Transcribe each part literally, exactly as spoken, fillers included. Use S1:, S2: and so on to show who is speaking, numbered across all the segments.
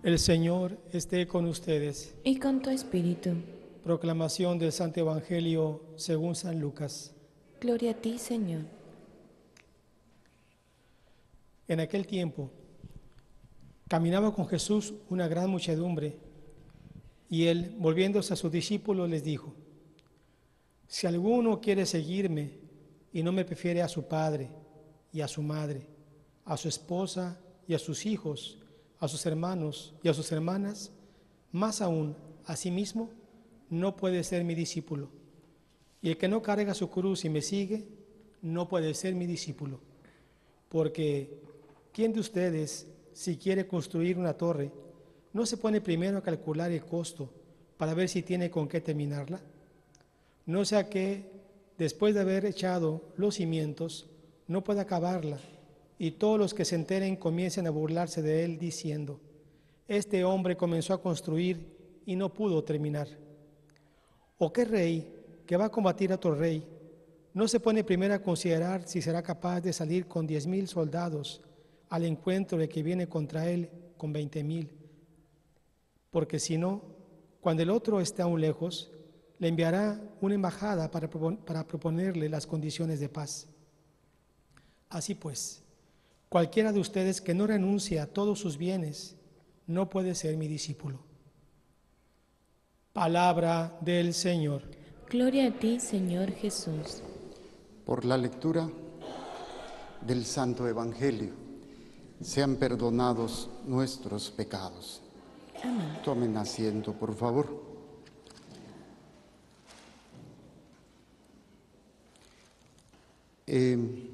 S1: El Señor esté con ustedes.
S2: Y con tu espíritu.
S1: Proclamación del Santo Evangelio según San Lucas.
S2: Gloria a ti, Señor.
S1: En aquel tiempo, caminaba con Jesús una gran muchedumbre, y él, volviéndose a sus discípulos, les dijo: Si alguno quiere seguirme y no me prefiere a su padre y a su madre, a su esposa y a sus hijos, a sus hermanos y a sus hermanas, más aún a sí mismo, no puede ser mi discípulo. Y el que no carga su cruz y me sigue, no puede ser mi discípulo. Porque ¿quién de ustedes, si quiere construir una torre, no se pone primero a calcular el costo para ver si tiene con qué terminarla? No sea que, después de haber echado los cimientos, no pueda acabarla, y todos los que se enteren comiencen a burlarse de él, diciendo: Este hombre comenzó a construir y no pudo terminar. ¿O qué rey que va a combatir a otro rey no se pone primero a considerar si será capaz de salir con diez mil soldados al encuentro de que viene contra él con veinte mil? Porque si no, cuando el otro esté aún lejos, le enviará una embajada para, para proponerle las condiciones de paz. Así pues, cualquiera de ustedes que no renuncie a todos sus bienes no puede ser mi discípulo. Palabra del Señor.
S2: Gloria a ti, Señor Jesús.
S3: Por la lectura del Santo Evangelio, sean perdonados nuestros pecados.
S2: Amén.
S3: Tomen asiento, por favor. Eh,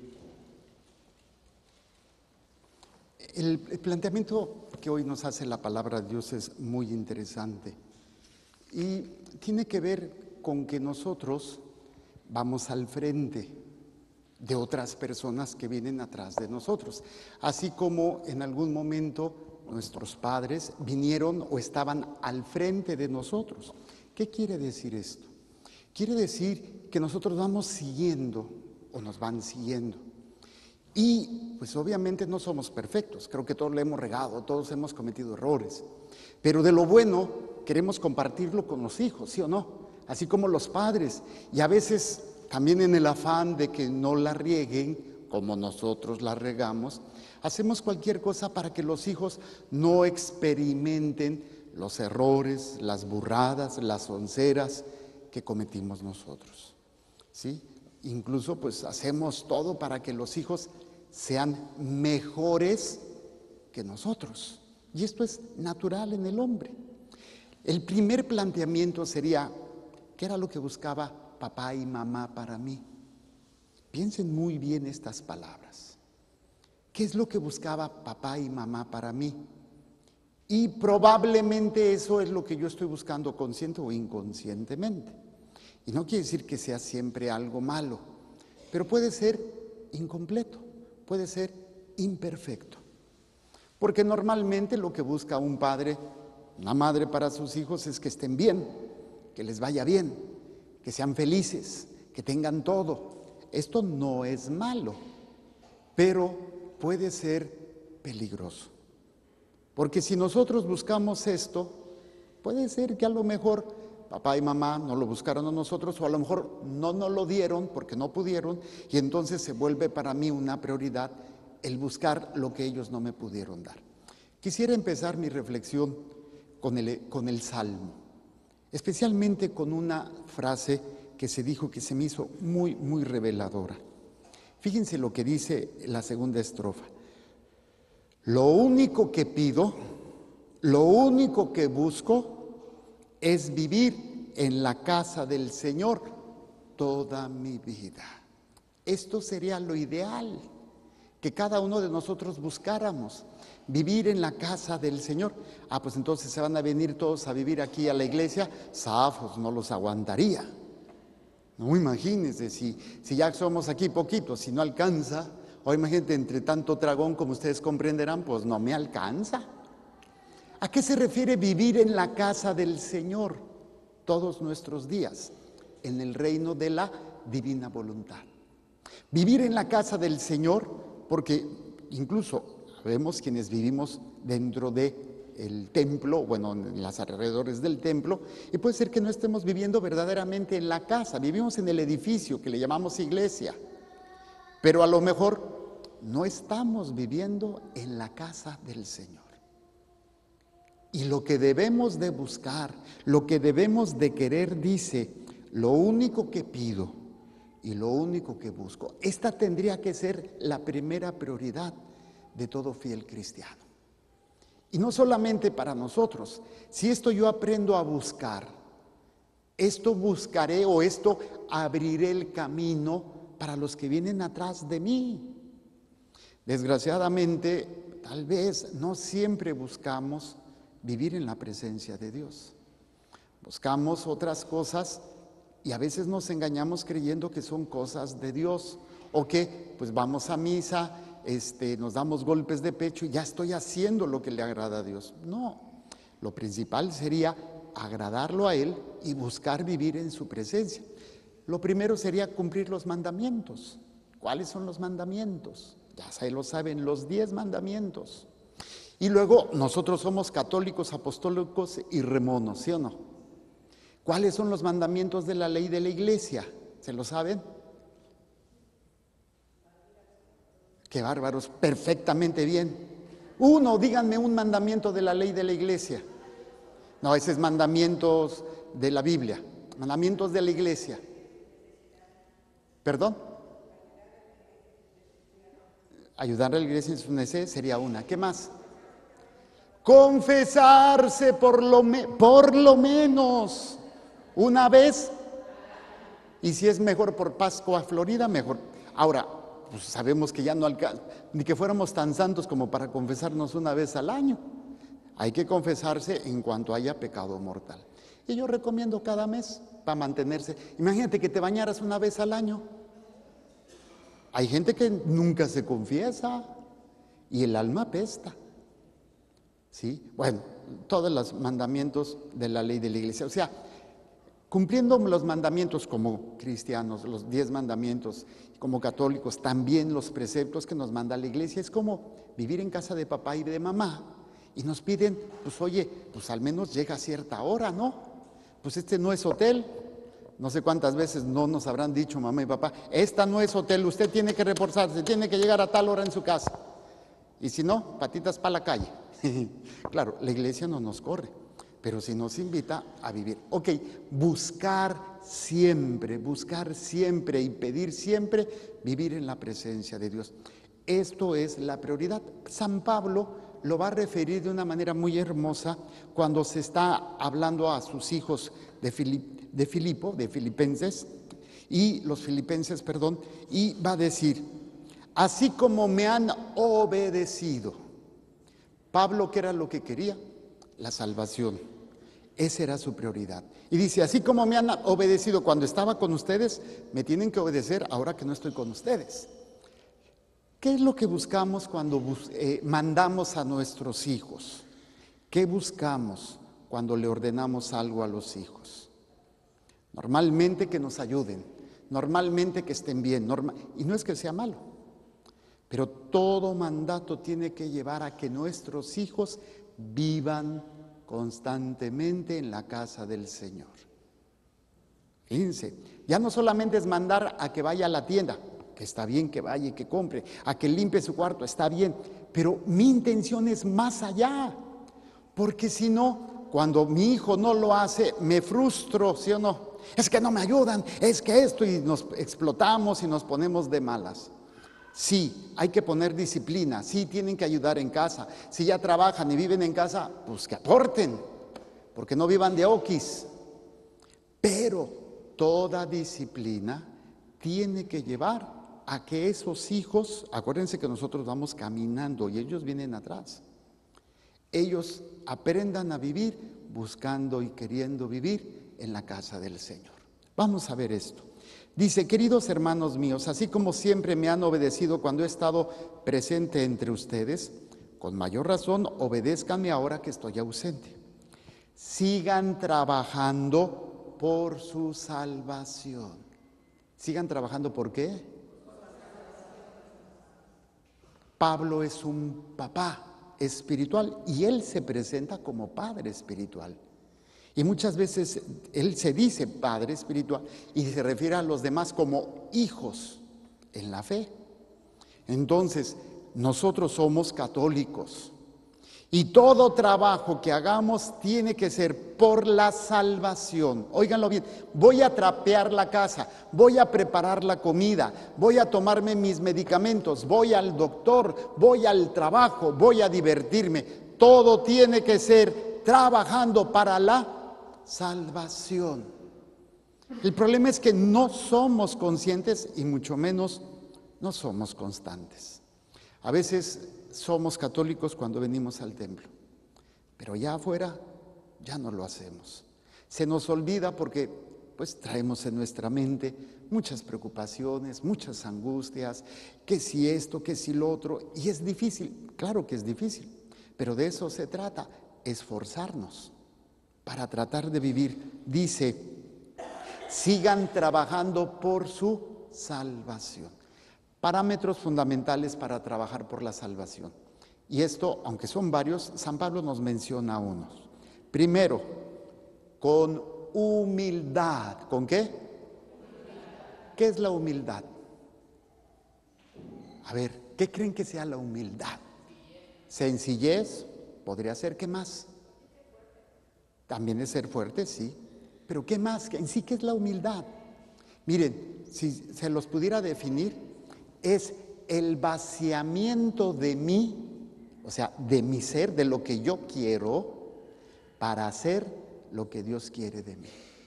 S3: el, el planteamiento que hoy nos hace la palabra de Dios es muy interesante y tiene que ver con que nosotros vamos al frente de otras personas que vienen atrás de nosotros, así como en algún momento nuestros padres vinieron o estaban al frente de nosotros. ¿Qué quiere decir esto? Quiere decir que nosotros vamos siguiendo o nos van siguiendo. Y pues obviamente no somos perfectos, creo que todos le hemos regado, todos hemos cometido errores, pero de lo bueno queremos compartirlo con los hijos, ¿sí o no? Así como los padres, y a veces también en el afán de que no la rieguen como nosotros la regamos, hacemos cualquier cosa para que los hijos no experimenten los errores, las burradas, las onceras que cometimos nosotros, ¿sí? Incluso pues hacemos todo para que los hijos sean mejores que nosotros. Y esto es natural en el hombre. El primer planteamiento sería: ¿qué era lo que buscaba papá y mamá para mí? Piensen muy bien estas palabras. ¿Qué es lo que buscaba papá y mamá para mí? Y probablemente eso es lo que yo estoy buscando consciente o inconscientemente. Y no quiere decir que sea siempre algo malo, pero puede ser incompleto, puede ser imperfecto. Porque normalmente lo que busca un padre, una madre para sus hijos es que estén bien, que les vaya bien, que sean felices, que tengan todo. Esto no es malo, pero puede ser peligroso. Porque si nosotros buscamos esto, puede ser que a lo mejor papá y mamá no lo buscaron a nosotros, o a lo mejor no nos lo dieron porque no pudieron, y entonces se vuelve para mí una prioridad el buscar lo que ellos no me pudieron dar. Quisiera empezar mi reflexión con el, con el Salmo, especialmente con una frase que se dijo que se me hizo muy, muy reveladora. Fíjense lo que dice la segunda estrofa: Lo único que pido, lo único que busco es vivir en la casa del Señor toda mi vida. Esto sería lo ideal, que cada uno de nosotros buscáramos, vivir en la casa del Señor. Ah, pues entonces se van a venir todos a vivir aquí a la iglesia, zafos, no los aguantaría. No, imagínense, si, si ya somos aquí poquitos, si no alcanza, o imagínate, entre tanto dragón como ustedes comprenderán, pues no me alcanza. ¿A qué se refiere vivir en la casa del Señor todos nuestros días? En el reino de la divina voluntad. Vivir en la casa del Señor, porque incluso sabemos quienes vivimos dentro de el templo, bueno, en los alrededores del templo, y puede ser que no estemos viviendo verdaderamente en la casa, vivimos en el edificio que le llamamos iglesia, pero a lo mejor no estamos viviendo en la casa del Señor. Y lo que debemos de buscar, lo que debemos de querer, dice, lo único que pido y lo único que busco. Esta tendría que ser la primera prioridad de todo fiel cristiano. Y no solamente para nosotros. Si esto yo aprendo a buscar, esto buscaré o esto abriré el camino para los que vienen atrás de mí. Desgraciadamente, tal vez no siempre buscamos vivir en la presencia de Dios. Buscamos otras cosas y a veces nos engañamos creyendo que son cosas de Dios, o que pues vamos a misa, este, nos damos golpes de pecho y ya estoy haciendo lo que le agrada a Dios. No, lo principal sería agradarlo a Él y buscar vivir en su presencia. Lo primero sería cumplir los mandamientos. ¿Cuáles son los mandamientos? Ya se lo saben, los diez mandamientos. Y luego nosotros somos católicos, apostólicos y remonos, ¿sí o no? ¿Cuáles son los mandamientos de la ley de la iglesia? ¿Se lo saben? ¡Qué bárbaros! Perfectamente bien. Uno, díganme un mandamiento de la ley de la iglesia. No, ese es mandamientos de la Biblia. Mandamientos de la iglesia. ¿Perdón? Ayudar a la iglesia en su necesidad sería una. ¿Qué más? Confesarse por lo, me, por lo menos una vez, y si es mejor por Pascua Florida, mejor. Ahora, pues sabemos que ya no alcanza, ni que fuéramos tan santos como para confesarnos una vez al año. Hay que confesarse en cuanto haya pecado mortal. Y yo recomiendo cada mes para mantenerse. Imagínate que te bañaras una vez al año. Hay gente que nunca se confiesa y el alma apesta. ¿Sí? Bueno, todos los mandamientos de la ley de la iglesia. O sea, cumpliendo los mandamientos como cristianos, los diez mandamientos, como católicos, también los preceptos que nos manda la iglesia. Es como vivir en casa de papá y de mamá. Y nos piden, pues oye, pues al menos llega a cierta hora, ¿no? Pues este no es hotel. No sé cuántas veces no nos habrán dicho mamá y papá, esta no es hotel, usted tiene que reposarse, tiene que llegar a tal hora en su casa. Y si no, patitas para la calle. Claro, la iglesia no nos corre, pero sí nos invita a vivir. Ok, buscar siempre, buscar siempre y pedir siempre vivir en la presencia de Dios. Esto es la prioridad. San Pablo lo va a referir de una manera muy hermosa cuando se está hablando a sus hijos de, Filip, de Filipo, de Filipenses, y los filipenses, perdón, y va a decir, así como me han obedecido. Pablo, ¿qué era lo que quería? La salvación. Esa era su prioridad. Y dice, así como me han obedecido cuando estaba con ustedes, me tienen que obedecer ahora que no estoy con ustedes. ¿Qué es lo que buscamos cuando bus- eh, mandamos a nuestros hijos? ¿Qué buscamos cuando le ordenamos algo a los hijos? Normalmente que nos ayuden, normalmente que estén bien, norma- y no es que sea malo. Pero todo mandato tiene que llevar a que nuestros hijos vivan constantemente en la casa del Señor. Fíjense, ya no solamente es mandar a que vaya a la tienda, que está bien que vaya y que compre, a que limpie su cuarto, está bien, pero mi intención es más allá, porque si no, cuando mi hijo no lo hace, me frustro, ¿sí o no? Es que no me ayudan, es que esto, y nos explotamos y nos ponemos de malas. Sí, hay que poner disciplina, sí tienen que ayudar en casa. Si ya trabajan y viven en casa, pues que aporten, porque no vivan de oquis. Pero toda disciplina tiene que llevar a que esos hijos, acuérdense que nosotros vamos caminando y ellos vienen atrás, ellos aprendan a vivir buscando y queriendo vivir en la casa del Señor. Vamos a ver esto. Dice, queridos hermanos míos, así como siempre me han obedecido cuando he estado presente entre ustedes, con mayor razón obedézcanme ahora que estoy ausente. Sigan trabajando por su salvación. Sigan trabajando, ¿por qué? Pablo es un papá espiritual y Él se presenta como Padre espiritual. Y muchas veces Él se dice Padre espiritual y se refiere a los demás como hijos en la fe. Entonces, nosotros somos católicos y todo trabajo que hagamos tiene que ser por la salvación. Óiganlo bien, voy a trapear la casa, voy a preparar la comida, voy a tomarme mis medicamentos, voy al doctor, voy al trabajo, voy a divertirme. Todo tiene que ser trabajando para la salvación. El problema es que no somos conscientes y mucho menos no somos constantes. A veces somos católicos cuando venimos al templo, pero ya afuera ya no lo hacemos. Se nos olvida porque pues traemos en nuestra mente muchas preocupaciones, muchas angustias, que si esto, que si lo otro, y es difícil, claro que es difícil, pero de eso se trata, esforzarnos para tratar de vivir. Dice, sigan trabajando por su salvación. Parámetros fundamentales para trabajar por la salvación. Y esto, aunque son varios, San Pablo nos menciona unos. Primero, con humildad. ¿Con qué? ¿Qué es la humildad? A ver, ¿qué creen que sea la humildad? Sencillez, podría ser, ¿qué más? También es ser fuerte, sí. Pero ¿qué más? En sí, ¿qué es la humildad? Miren, si se los pudiera definir, es el vaciamiento de mí, o sea, de mi ser, de lo que yo quiero, para hacer lo que Dios quiere de mí.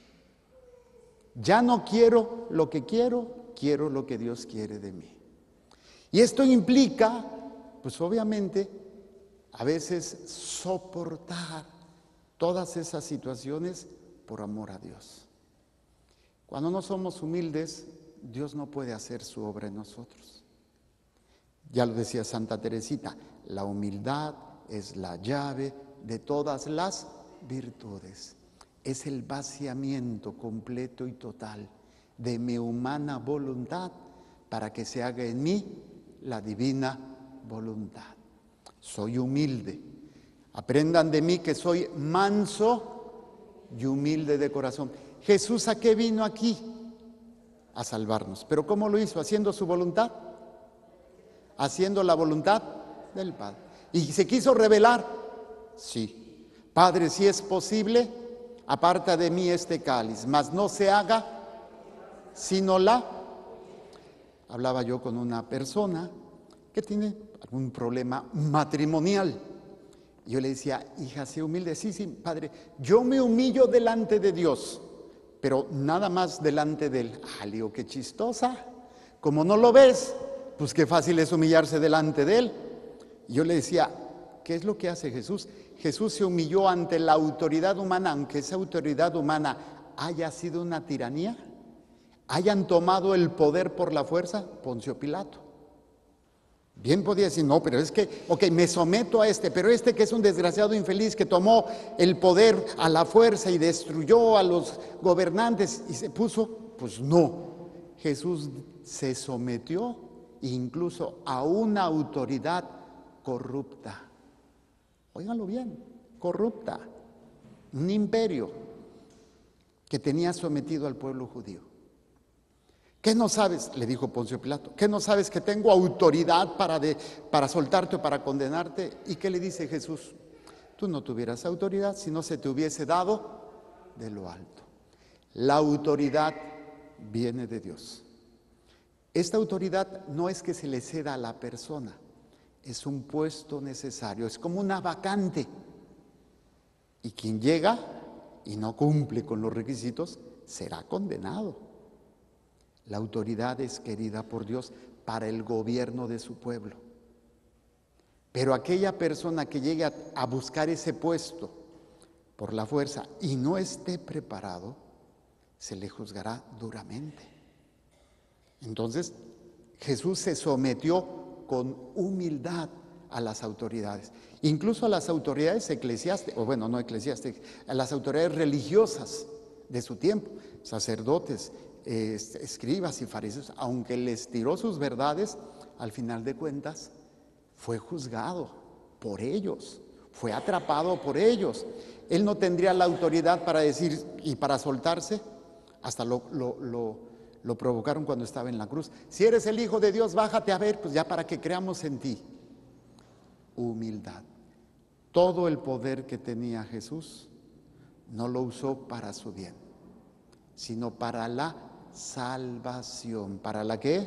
S3: Ya no quiero lo que quiero, quiero lo que Dios quiere de mí. Y esto implica, pues obviamente, a veces soportar todas esas situaciones por amor a Dios. Cuando no somos humildes, Dios no puede hacer su obra en nosotros. Ya lo decía Santa Teresita, la humildad es la llave de todas las virtudes. Es el vaciamiento completo y total de mi humana voluntad para que se haga en mí la divina voluntad. Soy humilde. Aprendan de mí que soy manso y humilde de corazón. Jesús, ¿a qué vino aquí? A salvarnos. ¿Pero cómo lo hizo? ¿Haciendo su voluntad? Haciendo la voluntad del Padre. ¿Y se quiso revelar? Sí. Padre, si es posible, aparta de mí este cáliz, mas no se haga sino la... Hablaba yo con una persona que tiene algún problema matrimonial. Yo le decía, hija, sé humilde. Sí, sí, Padre, yo me humillo delante de Dios, pero nada más delante de Él. Ah, le digo, qué chistosa. Como no lo ves, pues qué fácil es humillarse delante de Él. Yo le decía, ¿qué es lo que hace Jesús? Jesús se humilló ante la autoridad humana, aunque esa autoridad humana haya sido una tiranía, hayan tomado el poder por la fuerza, Poncio Pilato. Bien podía decir, no, pero es que, ok, me someto a este, pero este que es un desgraciado infeliz que tomó el poder a la fuerza y destruyó a los gobernantes y se puso, pues no. Jesús se sometió incluso a una autoridad corrupta. Óiganlo bien, corrupta. Un imperio que tenía sometido al pueblo judío. ¿Qué no sabes? Le dijo Poncio Pilato. ¿Qué no sabes? Que tengo autoridad para, de, para soltarte o para condenarte. ¿Y qué le dice Jesús? Tú no tuvieras autoridad si no se te hubiese dado de lo alto. La autoridad viene de Dios. Esta autoridad no es que se le ceda a la persona, es un puesto necesario, es como una vacante. Y quien llega y no cumple con los requisitos será condenado. La autoridad es querida por Dios para el gobierno de su pueblo. Pero aquella persona que llegue a, a buscar ese puesto por la fuerza y no esté preparado, se le juzgará duramente. Entonces, Jesús se sometió con humildad a las autoridades, incluso a las autoridades eclesiásticas, o bueno, no eclesiásticas, a las autoridades religiosas de su tiempo, sacerdotes, eh, escribas y fariseos. Aunque les tiró sus verdades, al final de cuentas fue juzgado por ellos, fue atrapado por ellos. Él no tendría la autoridad para decir y para soltarse. Hasta lo, lo, lo, lo provocaron cuando estaba en la cruz. Si eres el Hijo de Dios, bájate a ver, pues ya para que creamos en ti. Humildad. Todo el poder que tenía Jesús no lo usó para su bien, sino para la salvación. ¿Para la qué?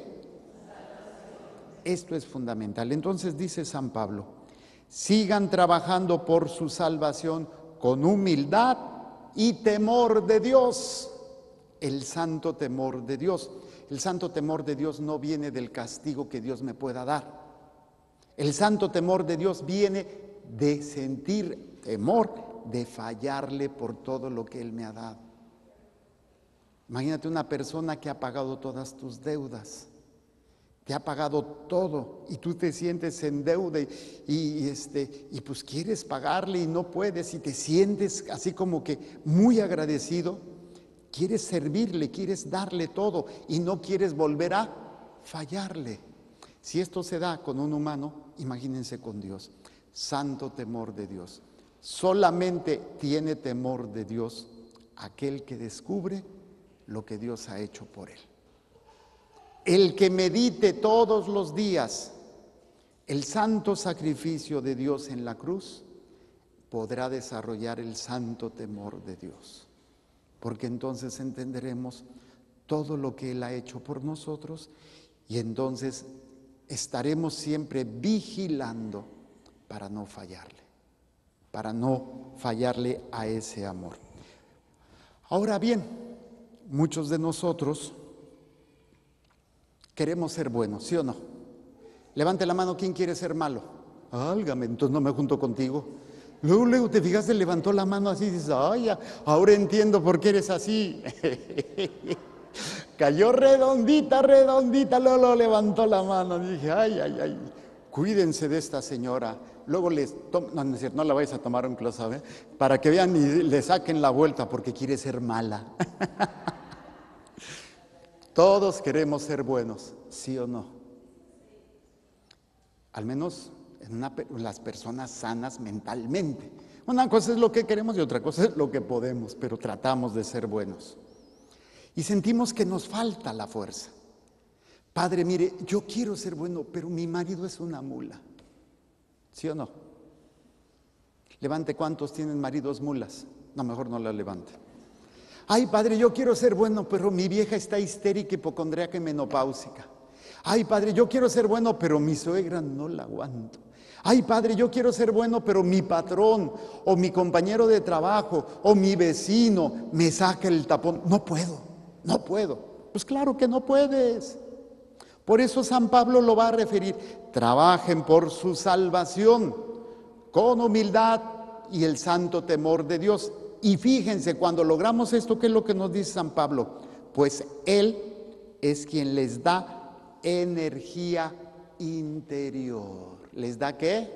S3: Esto es fundamental. Entonces dice San Pablo, sigan trabajando por su salvación con humildad y temor de Dios. El santo temor de Dios. El santo temor de Dios no viene del castigo que Dios me pueda dar. El santo temor de Dios viene de sentir temor, de fallarle por todo lo que Él me ha dado. Imagínate una persona que ha pagado todas tus deudas, te ha pagado todo y tú te sientes en deuda y, y, este, y pues quieres pagarle y no puedes y te sientes así como que muy agradecido, quieres servirle, quieres darle todo y no quieres volver a fallarle. Si esto se da con un humano, imagínense con Dios. Santo temor de Dios. Solamente tiene temor de Dios aquel que descubre lo que Dios ha hecho por él. El que medite todos los días el santo sacrificio de Dios en la cruz, podrá desarrollar el santo temor de Dios. Porque entonces entenderemos todo lo que Él ha hecho por nosotros y entonces estaremos siempre vigilando para no fallarle, para no fallarle a ese amor. Ahora bien, muchos de nosotros queremos ser buenos, ¿sí o no? Levante la mano, ¿quién quiere ser malo? Álgame, entonces no me junto contigo. Luego, luego te fijaste, levantó la mano así y dices, ay, ahora entiendo por qué eres así. Cayó redondita, redondita, luego, luego levantó la mano. Dije, ay, ay, ay, cuídense de esta señora. Luego les tomo, no, no es cierto, no la vais a tomar un close-up, ¿eh? Para que vean y le saquen la vuelta porque quiere ser mala. Todos queremos ser buenos, ¿sí o no? Al menos en una, las personas sanas mentalmente. Una cosa es lo que queremos y otra cosa es lo que podemos, pero tratamos de ser buenos. Y sentimos que nos falta la fuerza. Padre, mire, yo quiero ser bueno, pero mi marido es una mula. ¿Sí o no? Levante, ¿cuántos tienen maridos mulas? No, mejor no la levante. Ay, Padre, yo quiero ser bueno, pero mi vieja está histérica, hipocondríaca y menopáusica. Ay, Padre, yo quiero ser bueno, pero mi suegra no la aguanto. Ay, Padre, yo quiero ser bueno, pero mi patrón o mi compañero de trabajo o mi vecino me saca el tapón. No puedo, no puedo. Pues claro que no puedes. Por eso San Pablo lo va a referir. Trabajen por su salvación con humildad y el santo temor de Dios. Y fíjense, cuando logramos esto, ¿qué es lo que nos dice San Pablo? Pues Él es quien les da energía interior. ¿Les da qué?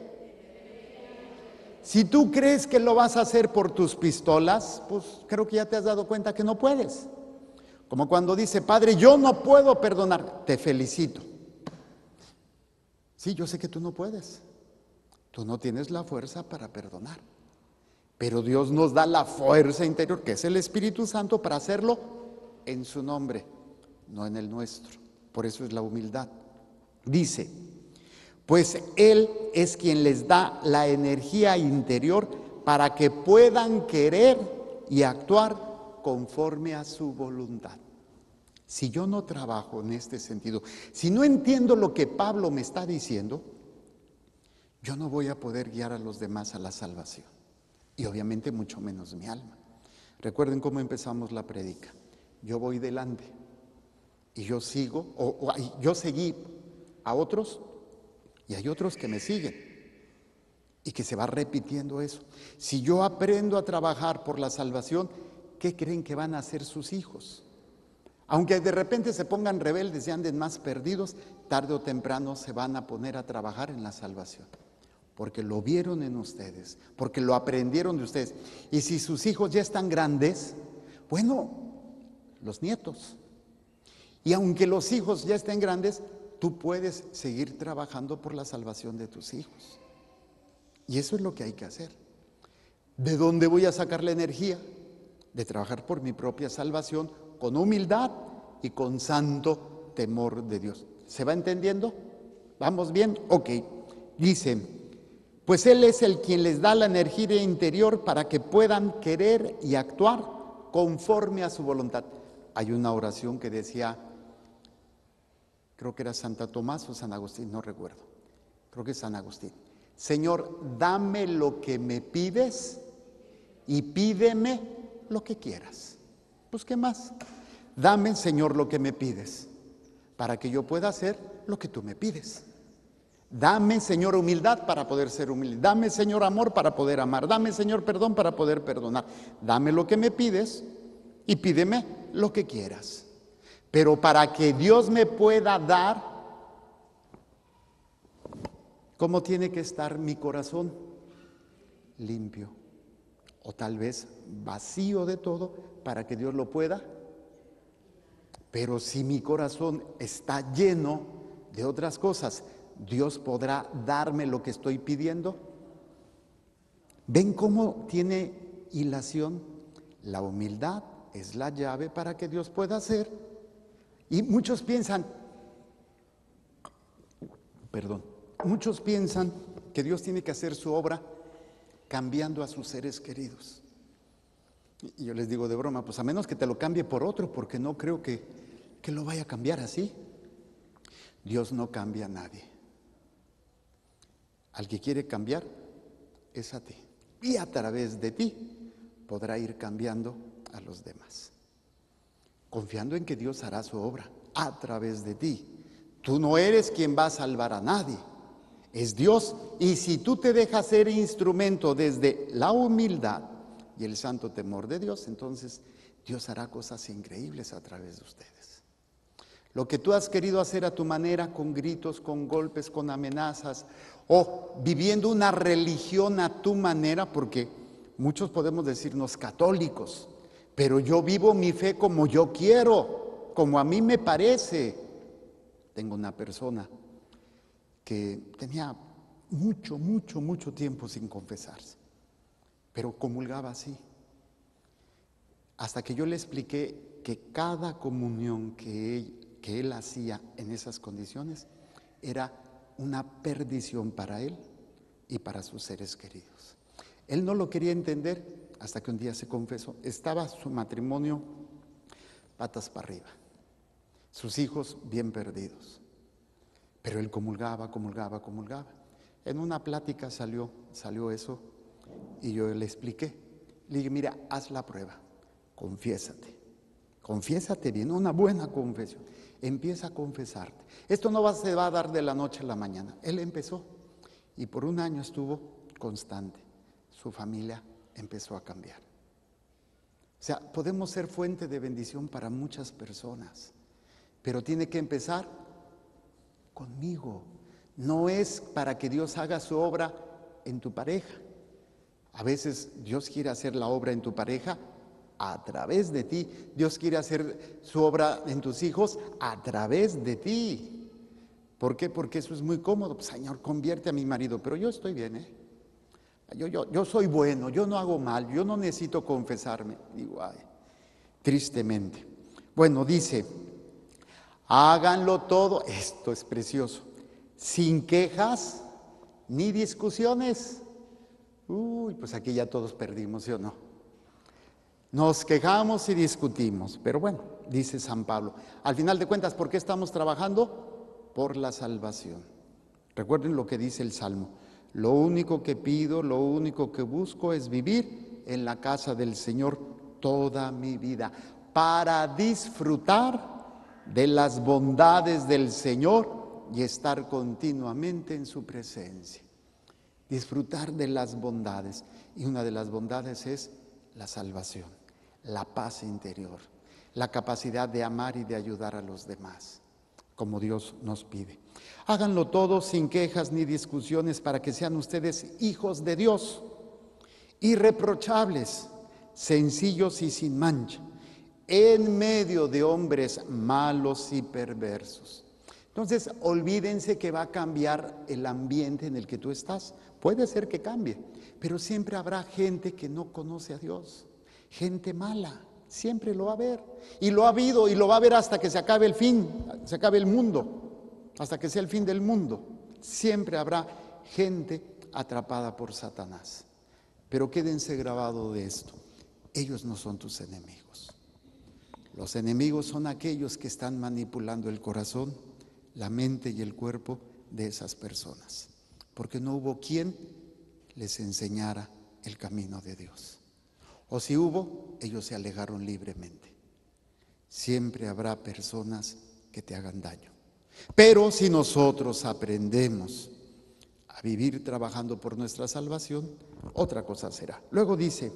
S3: Si tú crees que lo vas a hacer por tus pistolas, pues creo que ya te has dado cuenta que no puedes. Como cuando dice, Padre, yo no puedo perdonar, te felicito. Sí, yo sé que tú no puedes. Tú no tienes la fuerza para perdonar. Pero Dios nos da la fuerza interior, que es el Espíritu Santo, para hacerlo en su nombre, no en el nuestro. Por eso es la humildad. Dice, pues Él es quien les da la energía interior para que puedan querer y actuar conforme a su voluntad. Si yo no trabajo en este sentido, si no entiendo lo que Pablo me está diciendo, yo no voy a poder guiar a los demás a la salvación. Y obviamente mucho menos mi alma. Recuerden cómo empezamos la prédica. Yo voy delante y yo sigo, o, o yo seguí a otros y hay otros que me siguen y que se va repitiendo eso. Si yo aprendo a trabajar por la salvación, ¿qué creen que van a hacer sus hijos? Aunque de repente se pongan rebeldes y anden más perdidos, tarde o temprano se van a poner a trabajar en la salvación. Porque lo vieron en ustedes, porque lo aprendieron de ustedes. Y si sus hijos ya están grandes, bueno, los nietos. Y aunque los hijos ya estén grandes, tú puedes seguir trabajando por la salvación de tus hijos. Y eso es lo que hay que hacer. ¿De dónde voy a sacar la energía? De trabajar por mi propia salvación con humildad y con santo temor de Dios. ¿Se va entendiendo? ¿Vamos bien? Ok. Dice, pues Él es el quien les da la energía interior para que puedan querer y actuar conforme a su voluntad. Hay una oración que decía, creo que era Santa Tomás o San Agustín, no recuerdo. Creo que es San Agustín. Señor, dame lo que me pides y pídeme lo que quieras. Pues, ¿qué más? Dame, Señor, lo que me pides para que yo pueda hacer lo que tú me pides. Dame, Señor, humildad para poder ser humilde. Dame, Señor, amor para poder amar. Dame, Señor, perdón para poder perdonar. Dame lo que me pides y pídeme lo que quieras. Pero para que Dios me pueda dar, ¿cómo tiene que estar mi corazón? Limpio. O tal vez vacío de todo para que Dios lo pueda. Pero si mi corazón está lleno de otras cosas, ¿Dios podrá darme lo que estoy pidiendo? ¿Ven cómo tiene hilación? La humildad es la llave para que Dios pueda hacer. Y muchos piensan, perdón, muchos piensan que Dios tiene que hacer su obra cambiando a sus seres queridos. Y yo les digo de broma, pues a menos que te lo cambie por otro, porque no creo que, que lo vaya a cambiar así. Dios no cambia a nadie. Al que quiere cambiar es a ti. Y a través de ti podrá ir cambiando a los demás. Confiando en que Dios hará su obra a través de ti. Tú no eres quien va a salvar a nadie. Es Dios. Y si tú te dejas ser instrumento desde la humildad y el santo temor de Dios, entonces Dios hará cosas increíbles a través de ustedes. Lo que tú has querido hacer a tu manera, con gritos, con golpes, con amenazas, o viviendo una religión a tu manera, porque muchos podemos decirnos católicos, pero yo vivo mi fe como yo quiero, como a mí me parece. Tengo una persona que tenía mucho, mucho, mucho tiempo sin confesarse, pero comulgaba así. Hasta que yo le expliqué que cada comunión que él, que él hacía en esas condiciones era una perdición para él y para sus seres queridos. Él no lo quería entender hasta que un día se confesó. Estaba su matrimonio patas para arriba, sus hijos bien perdidos, pero él comulgaba, comulgaba, comulgaba. En una plática salió, salió eso y yo le expliqué. Le dije, mira, haz la prueba, confiésate, confiésate bien, una buena confesión. Empieza a confesarte. Esto no va, se va a dar de la noche a la mañana. Él empezó y por un año estuvo constante. Su familia empezó a cambiar. O sea, podemos ser fuente de bendición para muchas personas, pero tiene que empezar conmigo. No es para que Dios haga su obra en tu pareja. A veces Dios quiere hacer la obra en tu pareja a través de ti. Dios quiere hacer su obra en tus hijos a través de ti. ¿Por qué? Porque eso es muy cómodo. Pues, Señor, convierte a mi marido, pero yo estoy bien, ¿eh? Yo, yo, yo soy bueno, yo no hago mal, yo no necesito confesarme. Digo, ay, tristemente. Bueno, dice, háganlo todo, esto es precioso, sin quejas ni discusiones. Uy, pues aquí ya todos perdimos, ¿sí o no? Nos quejamos y discutimos, pero bueno, dice San Pablo, al final de cuentas, ¿por qué estamos trabajando? Por la salvación. Recuerden lo que dice el Salmo, lo único que pido, lo único que busco es vivir en la casa del Señor toda mi vida, para disfrutar de las bondades del Señor y estar continuamente en su presencia. Disfrutar de las bondades, y una de las bondades es la salvación, la paz interior, la capacidad de amar y de ayudar a los demás, como Dios nos pide. Háganlo todo sin quejas ni discusiones para que sean ustedes hijos de Dios, irreprochables, sencillos y sin mancha, en medio de hombres malos y perversos. Entonces, olvídense que va a cambiar el ambiente en el que tú estás. Puede ser que cambie, pero siempre habrá gente que no conoce a Dios, gente mala, siempre lo va a haber. Y lo ha habido y lo va a haber hasta que se acabe el fin, se acabe el mundo, hasta que sea el fin del mundo. Siempre habrá gente atrapada por Satanás. Pero quédense grabado de esto, ellos no son tus enemigos. Los enemigos son aquellos que están manipulando el corazón, la mente y el cuerpo de esas personas, porque no hubo quien les enseñara el camino de Dios. O si hubo, ellos se alejaron libremente. Siempre habrá personas que te hagan daño. Pero si nosotros aprendemos a vivir trabajando por nuestra salvación, otra cosa será. Luego dice,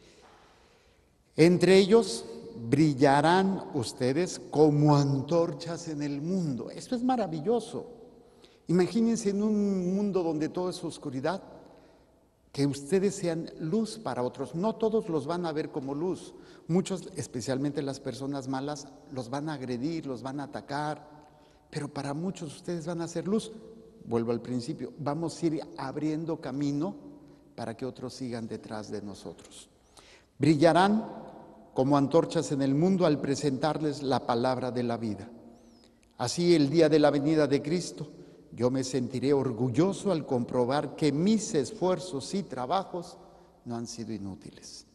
S3: entre ellos brillarán ustedes como antorchas en el mundo. Esto es maravilloso. Imagínense en un mundo donde todo es oscuridad, que ustedes sean luz para otros. No todos los van a ver como luz. Muchos, especialmente las personas malas, los van a agredir, los van a atacar. Pero para muchos ustedes van a ser luz. Vuelvo al principio, vamos a ir abriendo camino para que otros sigan detrás de nosotros. Brillarán como antorchas en el mundo al presentarles la palabra de la vida. Así, el día de la venida de Cristo, yo me sentiré orgulloso al comprobar que mis esfuerzos y trabajos no han sido inútiles.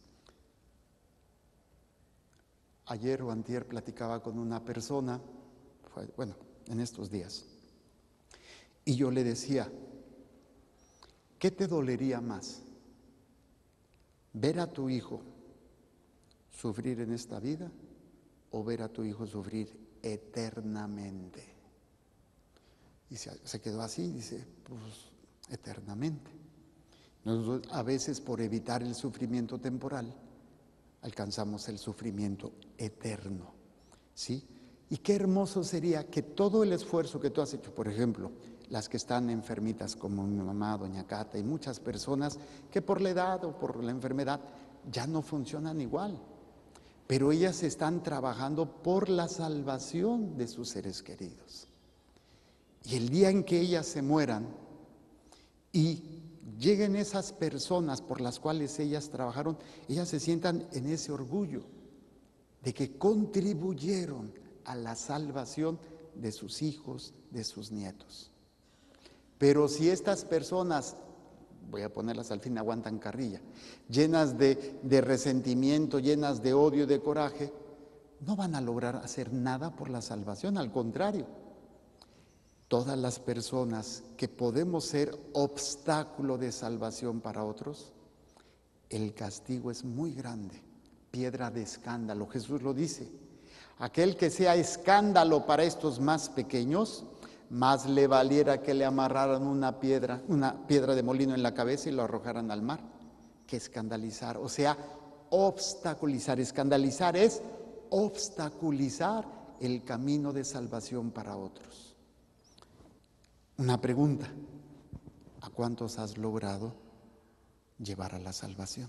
S3: Ayer o antier platicaba con una persona, fue, bueno, en estos días, y yo le decía, ¿qué te dolería más? ¿Ver a tu hijo sufrir en esta vida o ver a tu hijo sufrir eternamente? Y se, se quedó así, dice, pues eternamente. Nosotros a veces por evitar el sufrimiento temporal alcanzamos el sufrimiento eterno, ¿sí? Y qué hermoso sería que todo el esfuerzo que tú has hecho, por ejemplo, las que están enfermitas como mi mamá, doña Cata, y muchas personas que por la edad o por la enfermedad ya no funcionan igual, pero ellas están trabajando por la salvación de sus seres queridos. Y el día en que ellas se mueran y lleguen esas personas por las cuales ellas trabajaron, ellas se sientan en ese orgullo de que contribuyeron a la salvación de sus hijos, de sus nietos. Pero si estas personas, voy a ponerlas al fin, aguantan carrilla, llenas de, de resentimiento, llenas de odio y de coraje, no van a lograr hacer nada por la salvación, al contrario. Todas las personas que podemos ser obstáculo de salvación para otros, el castigo es muy grande, piedra de escándalo. Jesús lo dice, aquel que sea escándalo para estos más pequeños, más le valiera que le amarraran una piedra, una piedra de molino en la cabeza y lo arrojaran al mar, que escandalizar, o sea, obstaculizar. Escandalizar es obstaculizar el camino de salvación para otros. Una pregunta, ¿a cuántos has logrado llevar a la salvación?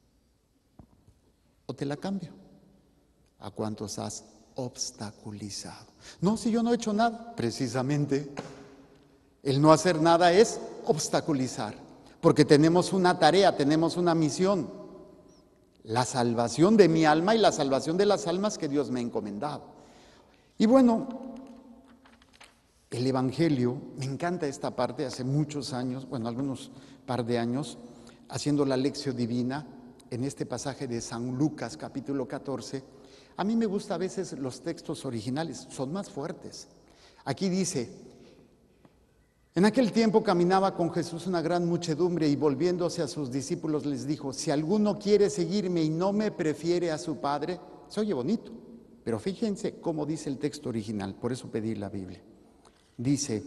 S3: ¿O te la cambio? ¿A cuántos has obstaculizado? No, si yo no he hecho nada, precisamente el no hacer nada es obstaculizar, porque tenemos una tarea, tenemos una misión, la salvación de mi alma y la salvación de las almas que Dios me ha encomendado. Y bueno, el Evangelio, me encanta esta parte, hace muchos años, bueno, algunos par de años, haciendo la lección divina, en este pasaje de San Lucas, capítulo catorce, a mí me gusta a veces los textos originales, son más fuertes. Aquí dice, en aquel tiempo caminaba con Jesús una gran muchedumbre y volviéndose a sus discípulos les dijo, si alguno quiere seguirme y no me prefiere a su Padre, se oye bonito, pero fíjense cómo dice el texto original, por eso pedí la Biblia. Dice,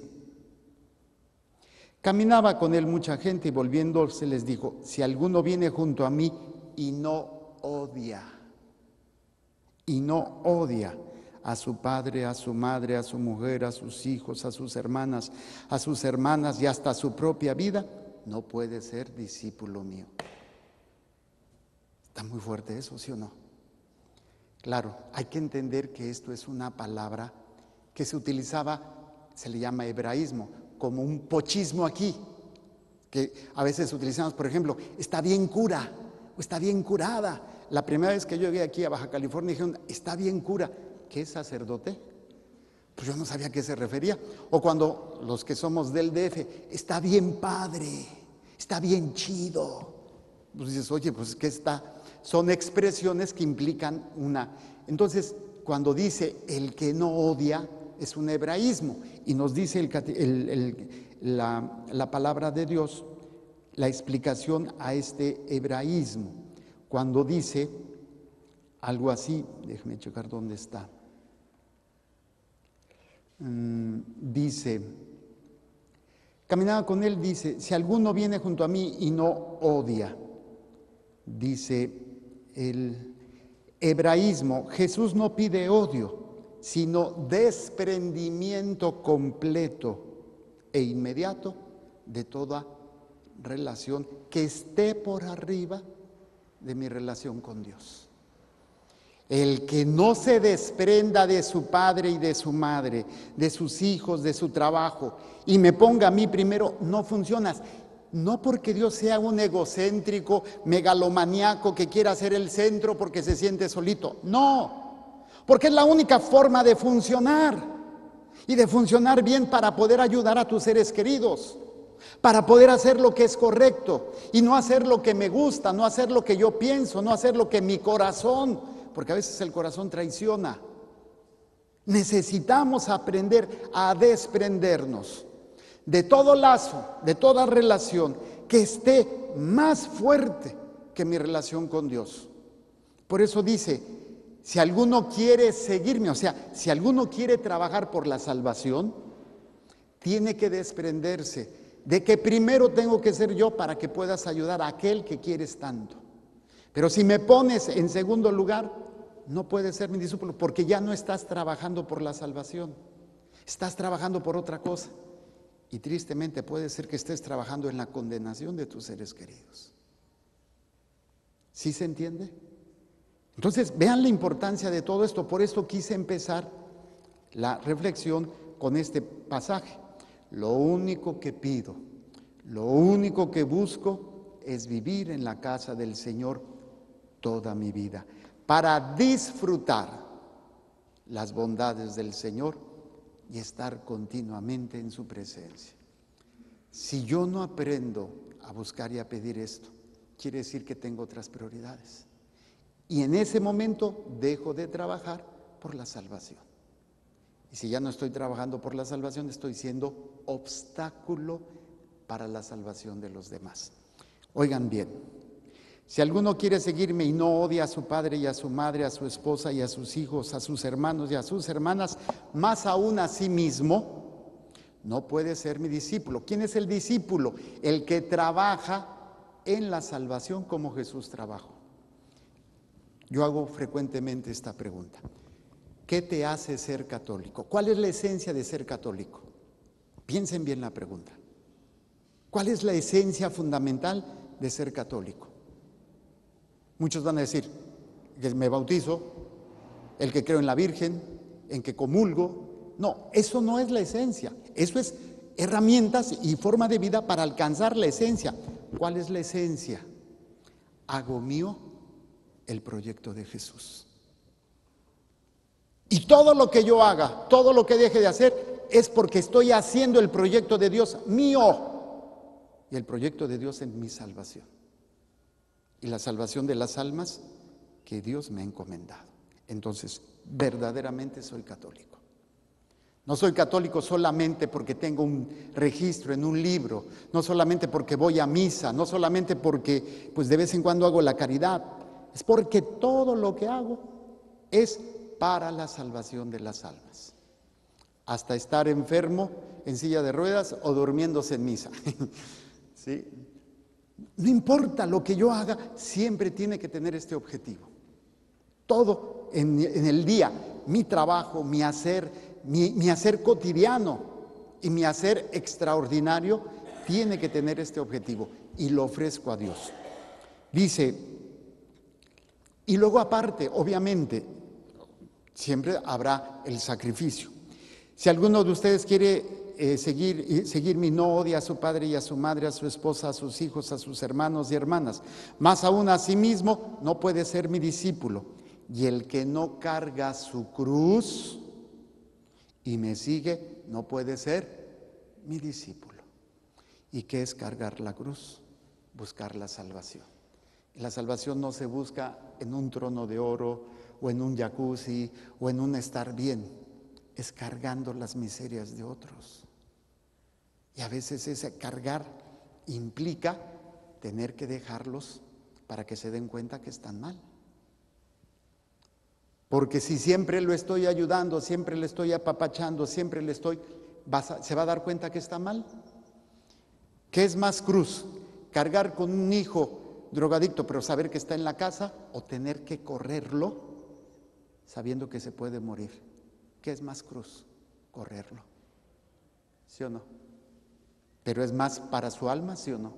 S3: caminaba con él mucha gente y volviéndose les dijo, si alguno viene junto a mí y no odia, y no odia a su padre, a su madre, a su mujer, a sus hijos, a sus hermanas, a sus hermanas y hasta a su propia vida, no puede ser discípulo mío. Está muy fuerte eso, ¿sí o no? Claro, hay que entender que esto es una palabra que se utilizaba se le llama hebraísmo, como un pochismo aquí, que a veces utilizamos, por ejemplo, está bien cura o está bien curada. La primera vez que yo llegué aquí a Baja California dijeron, está bien cura. ¿Qué es sacerdote? Pues yo no sabía a qué se refería. O cuando los que somos del D F, está bien padre, está bien chido. Pues dices, oye, pues ¿qué está? Son expresiones que implican una. Entonces, cuando dice el que no odia, es un hebraísmo. Y nos dice el, el, el, la, la palabra de Dios, la explicación a este hebraísmo. Cuando dice algo así, déjeme checar dónde está. Mm, dice, caminaba con él, dice, si alguno viene junto a mí y no odia, dice el hebraísmo, Jesús no pide odio, sino desprendimiento completo e inmediato de toda relación que esté por arriba de mi relación con Dios. El que no se desprenda de su padre y de su madre, de sus hijos, de su trabajo, y me ponga a mí primero, no funciona. No porque Dios sea un egocéntrico, megalomaniaco que quiera ser el centro porque se siente solito. No, porque es la única forma de funcionar y de funcionar bien para poder ayudar a tus seres queridos, para poder hacer lo que es correcto y no hacer lo que me gusta, no hacer lo que yo pienso, no hacer lo que mi corazón, porque a veces el corazón traiciona. Necesitamos aprender a desprendernos de todo lazo, de toda relación que esté más fuerte que mi relación con Dios. Por eso dice, si alguno quiere seguirme, o sea, si alguno quiere trabajar por la salvación, tiene que desprenderse de que primero tengo que ser yo para que puedas ayudar a aquel que quieres tanto. Pero si me pones en segundo lugar, no puedes ser mi discípulo porque ya no estás trabajando por la salvación, estás trabajando por otra cosa. Y tristemente puede ser que estés trabajando en la condenación de tus seres queridos. ¿Sí se entiende? Entonces, vean la importancia de todo esto. Por esto quise empezar la reflexión con este pasaje. Lo único que pido, lo único que busco es vivir en la casa del Señor toda mi vida, para disfrutar las bondades del Señor y estar continuamente en su presencia. Si yo no aprendo a buscar y a pedir esto, quiere decir que tengo otras prioridades. Y en ese momento dejo de trabajar por la salvación. Y si ya no estoy trabajando por la salvación, estoy siendo obstáculo para la salvación de los demás. Oigan bien, si alguno quiere seguirme y no odia a su padre y a su madre, a su esposa y a sus hijos, a sus hermanos y a sus hermanas, más aún a sí mismo, no puede ser mi discípulo. ¿Quién es el discípulo? El que trabaja en la salvación como Jesús trabajó. Yo hago frecuentemente esta pregunta. ¿Qué te hace ser católico? ¿Cuál es la esencia de ser católico? Piensen bien la pregunta. ¿Cuál es la esencia fundamental de ser católico? Muchos van a decir que me bautizo, el que creo en la Virgen, en que comulgo. No, eso no es la esencia. Eso es herramientas y forma de vida para alcanzar la esencia. ¿Cuál es la esencia? Hago mío el proyecto de Jesús. Y todo lo que yo haga, todo lo que deje de hacer, es porque estoy haciendo el proyecto de Dios mío. Y el proyecto de Dios en mi salvación. Y la salvación de las almas que Dios me ha encomendado. Entonces, verdaderamente soy católico. No soy católico solamente porque tengo un registro en un libro, no solamente porque voy a misa, no solamente porque pues de vez en cuando hago la caridad. Es porque todo lo que hago es para la salvación de las almas. Hasta estar enfermo en silla de ruedas o durmiéndose en misa. ¿Sí? No importa lo que yo haga, siempre tiene que tener este objetivo. Todo en, en el día, mi trabajo, mi hacer, mi, mi hacer cotidiano y mi hacer extraordinario, tiene que tener este objetivo y lo ofrezco a Dios. Dice, y luego aparte, obviamente, siempre habrá el sacrificio. Si alguno de ustedes quiere eh, seguir, seguir mi no odia a su padre y a su madre, a su esposa, a sus hijos, a sus hermanos y hermanas, más aún a sí mismo, no puede ser mi discípulo. Y el que no carga su cruz y me sigue, no puede ser mi discípulo. ¿Y qué es cargar la cruz? Buscar la salvación. La salvación no se busca en un trono de oro o en un jacuzzi o en un estar bien. Es cargando las miserias de otros. Y a veces ese cargar implica tener que dejarlos para que se den cuenta que están mal. Porque si siempre lo estoy ayudando, siempre le estoy apapachando, siempre le estoy, se va a dar cuenta que está mal. ¿Qué es más cruz? ¿Cargar con un hijo drogadicto pero saber que está en la casa o tener que correrlo sabiendo que se puede morir? ¿Qué es más cruz? Correrlo. ¿Sí o no? Pero es más para su alma, ¿sí o no?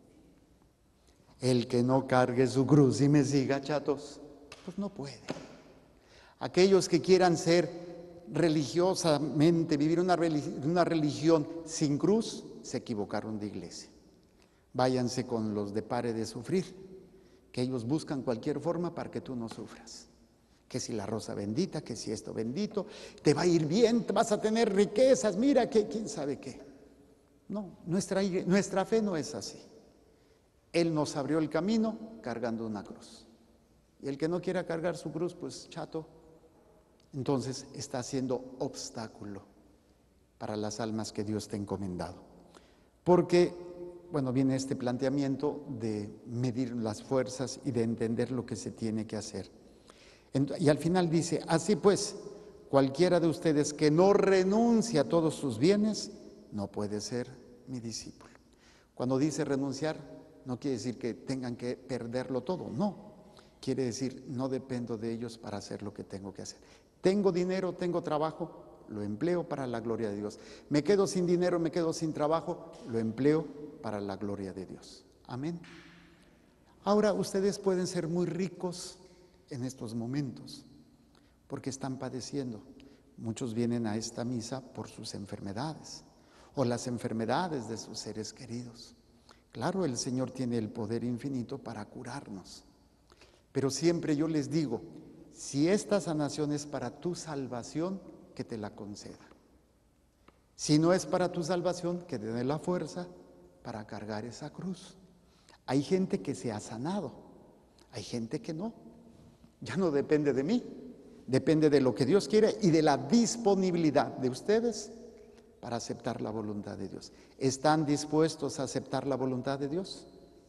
S3: El que no cargue su cruz y me siga, chatos, pues no puede. Aquellos que quieran ser religiosamente, vivir una, una religión sin cruz, se equivocaron de iglesia. Váyanse con los de pare de sufrir, que ellos buscan cualquier forma para que tú no sufras. Que si la rosa bendita, que si esto bendito, te va a ir bien, te vas a tener riquezas, mira que quién sabe qué. No, nuestra, nuestra fe no es así. Él nos abrió el camino cargando una cruz. Y el que no quiera cargar su cruz, pues chato, entonces está haciendo obstáculo para las almas que Dios te ha encomendado. Porque, bueno, viene este planteamiento de medir las fuerzas y de entender lo que se tiene que hacer. Y al final dice, así pues, cualquiera de ustedes que no renuncie a todos sus bienes, no puede ser mi discípulo. Cuando dice renunciar, no quiere decir que tengan que perderlo todo, no. Quiere decir, no dependo de ellos para hacer lo que tengo que hacer. Tengo dinero, tengo trabajo, lo empleo para la gloria de Dios. Me quedo sin dinero, me quedo sin trabajo, lo empleo para la gloria de Dios. Amén. Ahora, ustedes pueden ser muy ricos en estos momentos, porque están padeciendo. Muchos vienen a esta misa por sus enfermedades o las enfermedades de sus seres queridos. Claro, el Señor tiene el poder infinito para curarnos, pero siempre yo les digo, si esta sanación es para tu salvación, que te la conceda. Si no es para tu salvación, que te dé la fuerza para cargar esa cruz. Hay gente que se ha sanado, hay gente que no. Ya no depende de mí, depende de lo que Dios quiere y de la disponibilidad de ustedes para aceptar la voluntad de Dios. ¿Están dispuestos a aceptar la voluntad de Dios?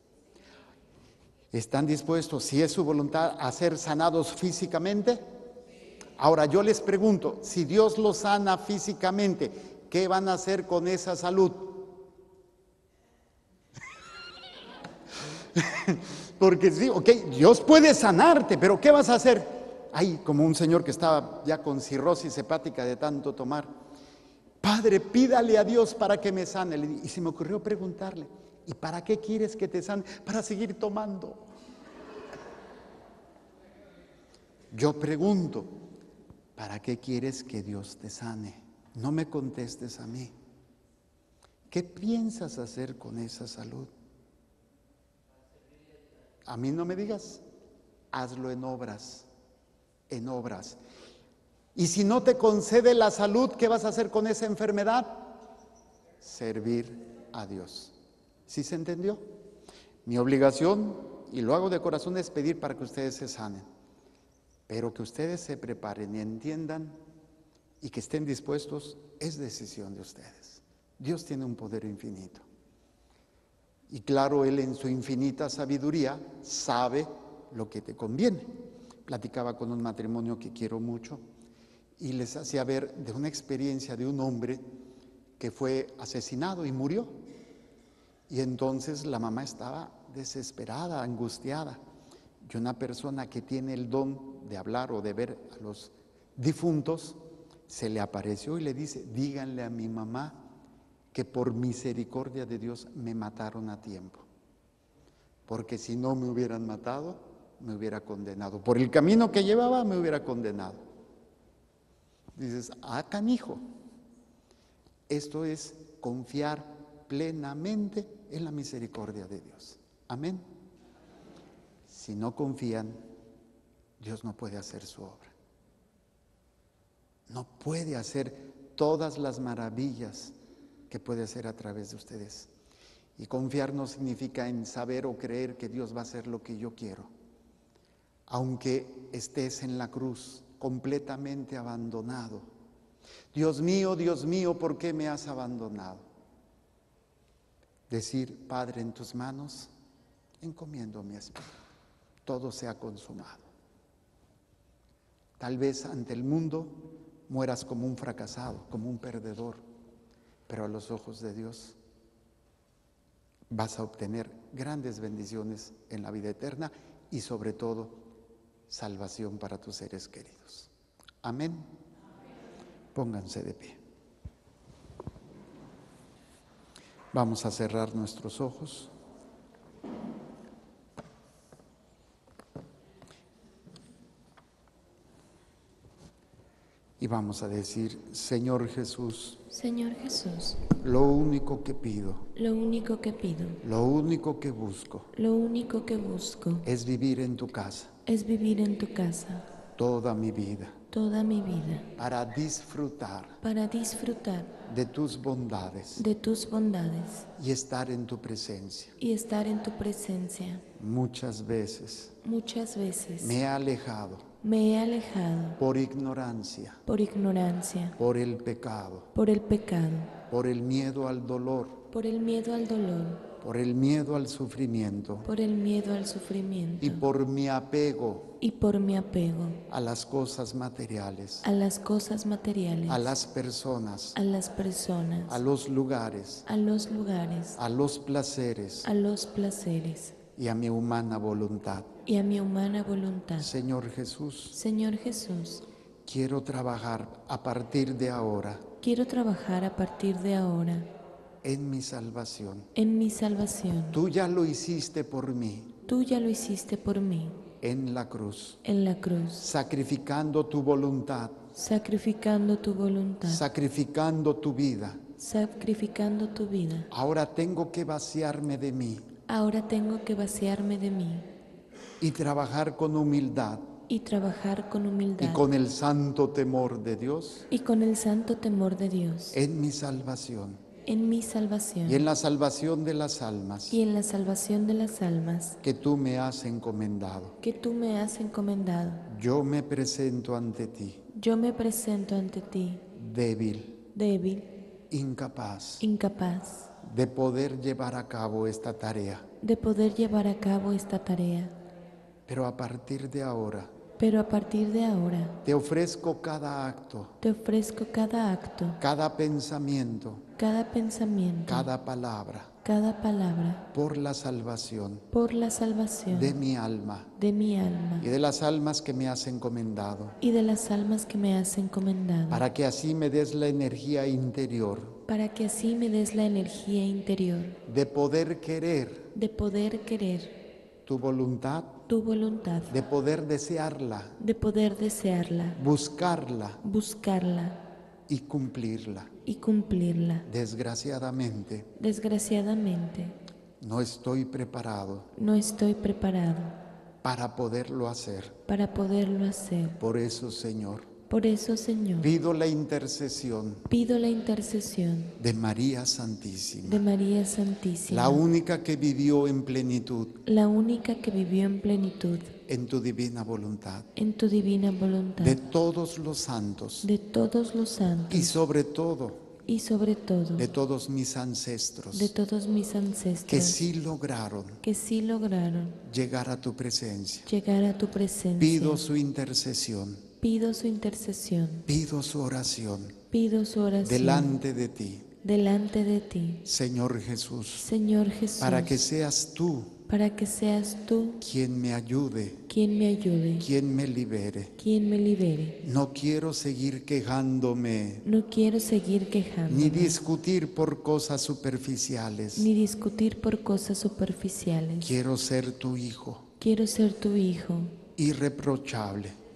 S3: ¿Están dispuestos, si es su voluntad, a ser sanados físicamente? Ahora yo les pregunto, si Dios los sana físicamente, ¿qué van a hacer con esa salud? Porque sí, ok, Dios puede sanarte, pero ¿qué vas a hacer? Ay, como un señor que estaba ya con cirrosis hepática de tanto tomar. Padre, pídale a Dios para que me sane. Y se me ocurrió preguntarle, ¿y para qué quieres que te sane? Para seguir tomando. Yo pregunto, ¿para qué quieres que Dios te sane? No me contestes a mí. ¿Qué piensas hacer con esa salud? A mí no me digas, hazlo en obras, en obras. Y si no te concede la salud, ¿qué vas a hacer con esa enfermedad? Servir a Dios. ¿Sí se entendió? Mi obligación, y lo hago de corazón, es pedir para que ustedes se sanen. Pero que ustedes se preparen y entiendan y que estén dispuestos, es decisión de ustedes. Dios tiene un poder infinito. Y claro, Él en su infinita sabiduría sabe lo que te conviene. Platicaba con un matrimonio que quiero mucho y les hacía ver de una experiencia de un hombre que fue asesinado y murió. Y entonces la mamá estaba desesperada, angustiada. Y una persona que tiene el don de hablar o de ver a los difuntos, se le apareció y le dice, díganle a mi mamá que por misericordia de Dios me mataron a tiempo, porque si no me hubieran matado, me hubiera condenado. Por el camino que llevaba, me hubiera condenado. Dices, ah, canijo, Esto es confiar plenamente en la misericordia de Dios. Amén. Si no confían, Dios no puede hacer su obra. No puede hacer todas las maravillas que puede hacer a través de ustedes. Y confiar no significa en saber o creer que Dios va a hacer lo que yo quiero. Aunque estés en la cruz completamente abandonado. Dios mío, Dios mío, ¿por qué me has abandonado? Decir, Padre, en tus manos encomiendo mi espíritu. Todo se ha consumado. Tal vez ante el mundo mueras como un fracasado, como un perdedor, pero a los ojos de Dios vas a obtener grandes bendiciones en la vida eterna y sobre todo salvación para tus seres queridos. Amén. Pónganse de pie. Vamos a cerrar nuestros ojos. Y vamos a decir, Señor Jesús,
S2: Señor Jesús,
S3: lo único que pido,
S2: lo único que pido,
S3: lo único que busco,
S2: lo único que busco
S3: es vivir en tu casa
S2: es vivir en tu casa
S3: toda mi vida,
S2: toda mi vida,
S3: para disfrutar
S2: para disfrutar
S3: de tus bondades
S2: de tus bondades
S3: y estar en tu presencia.
S2: y estar en tu presencia.
S3: Muchas veces
S2: Muchas veces
S3: me he alejado
S2: me he alejado
S3: por ignorancia,
S2: por ignorancia,
S3: por el pecado,
S2: por el pecado,
S3: por el miedo al dolor,
S2: por el miedo al dolor,
S3: por el miedo al sufrimiento
S2: por el miedo al sufrimiento
S3: y por mi apego
S2: y por mi apego
S3: a las cosas materiales,
S2: a las cosas materiales,
S3: a las personas,
S2: a las personas,
S3: a los lugares,
S2: a los lugares,
S3: a los placeres
S2: a los placeres
S3: y a mi humana voluntad.
S2: y a mi humana voluntad.
S3: Señor Jesús,
S2: Señor Jesús,
S3: quiero trabajar a partir de ahora
S2: quiero trabajar a partir de ahora
S3: en mi salvación.
S2: en mi salvación.
S3: Tú ya lo hiciste por mí
S2: Tú ya lo hiciste por mí
S3: en la cruz,
S2: en la cruz,
S3: sacrificando tu voluntad,
S2: sacrificando tu voluntad,
S3: sacrificando tu vida.
S2: sacrificando tu vida.
S3: Ahora tengo que vaciarme de mí
S2: Ahora tengo que vaciarme de mí
S3: y trabajar con humildad
S2: y trabajar con
S3: y
S2: humildad
S3: con el santo temor de Dios
S2: y con el santo temor de Dios
S3: en mi salvación
S2: en mi salvación
S3: y en la salvación de las almas
S2: y en la salvación de las almas
S3: que tú me has encomendado.
S2: que tú me has encomendado.
S3: Yo me presento ante ti,
S2: Yo me presento ante ti,
S3: débil,
S2: débil,
S3: incapaz
S2: incapaz
S3: de poder llevar a cabo esta tarea,
S2: de poder llevar a cabo esta tarea,
S3: pero a partir de ahora
S2: pero a partir de ahora
S3: te ofrezco cada acto,
S2: te ofrezco cada acto,
S3: cada pensamiento,
S2: cada pensamiento,
S3: cada palabra,
S2: cada palabra,
S3: por la salvación
S2: por la salvación
S3: de mi alma
S2: de mi alma
S3: y de las almas que me has encomendado,
S2: y de las almas que me has encomendado,
S3: para que así me des la energía interior
S2: para que así me des la energía interior
S3: de poder querer
S2: de poder querer
S3: tu voluntad,
S2: tu voluntad,
S3: de poder desearla,
S2: de poder desearla,
S3: buscarla
S2: buscarla
S3: y cumplirla.
S2: y cumplirla.
S3: Desgraciadamente,
S2: Desgraciadamente,
S3: no estoy preparado
S2: no estoy preparado
S3: para poderlo hacer.
S2: para poderlo hacer.
S3: Por eso, Señor,
S2: Por eso, Señor,
S3: pido la intercesión
S2: pido la intercesión
S3: de María Santísima,
S2: de María Santísima,
S3: la única que vivió en plenitud
S2: la única que vivió en plenitud
S3: en tu divina voluntad,
S2: en tu divina voluntad,
S3: de todos los santos
S2: de todos los santos
S3: y sobre todo
S2: y sobre todo
S3: de todos mis ancestros
S2: de todos mis
S3: que
S2: ancestros
S3: sí lograron
S2: que sí lograron
S3: llegar a tu presencia.
S2: llegar a tu presencia.
S3: Pido su intercesión,
S2: Pido su intercesión,
S3: pido su oración
S2: pido su oración
S3: delante de ti,
S2: delante de ti,
S3: Señor Jesús,
S2: Señor Jesús,
S3: para que seas tú
S2: para que seas tú
S3: quien me ayude,
S2: quien me ayude,
S3: quien me libere.
S2: quien me libere.
S3: No quiero seguir quejándome
S2: No quiero seguir
S3: ni
S2: quejándome,
S3: discutir por cosas superficiales.
S2: ni discutir por cosas superficiales.
S3: Quiero ser tu hijo,
S2: Quiero ser tu hijo,
S3: irreprochable,